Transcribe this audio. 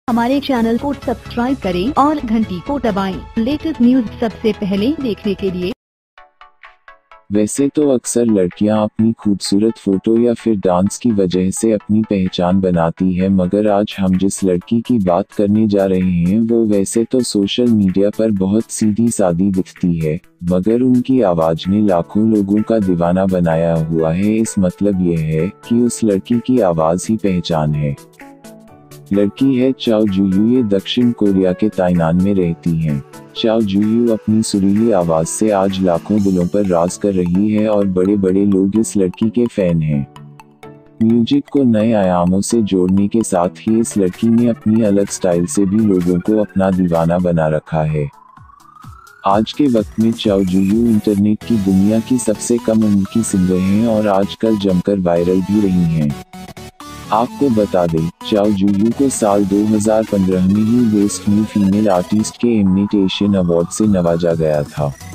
हमारे चैनल को सब्सक्राइब करें और घंटी को दबाएं। लेटेस्ट न्यूज सबसे पहले देखने के लिए। वैसे तो अक्सर लड़कियां अपनी खूबसूरत फोटो या फिर डांस की वजह से अपनी पहचान बनाती है, मगर आज हम जिस लड़की की बात करने जा रहे हैं वो वैसे तो सोशल मीडिया पर बहुत सीधी सादी दिखती है, मगर उनकी आवाज ने लाखों लोगों का दीवाना बनाया हुआ है। इस मतलब ये है कि उस लड़की की आवाज ही पहचान है। लड़की है चाओ जुयू। ये दक्षिण कोरिया के ताइनान में रहती हैं। चाओ जुयू अपनी सुरीली आवाज से आज लाखों दिलों पर राज कर रही है और बड़े बड़े लोग इस लड़की के फैन हैं। म्यूजिक को नए आयामों से जोड़ने के साथ ही इस लड़की ने अपनी अलग स्टाइल से भी लोगों को अपना दीवाना बना रखा है। आज के वक्त में चाओ जुयू इंटरनेट की दुनिया की सबसे कम उम्र की सिंगर हैं और आजकल जमकर वायरल भी रही हैं। आपको बता दें, चाओ जुयू को साल 2015 में ही बेस्ट न्यू फीमेल आर्टिस्ट के एमनेट एशियन अवार्ड से नवाजा गया था।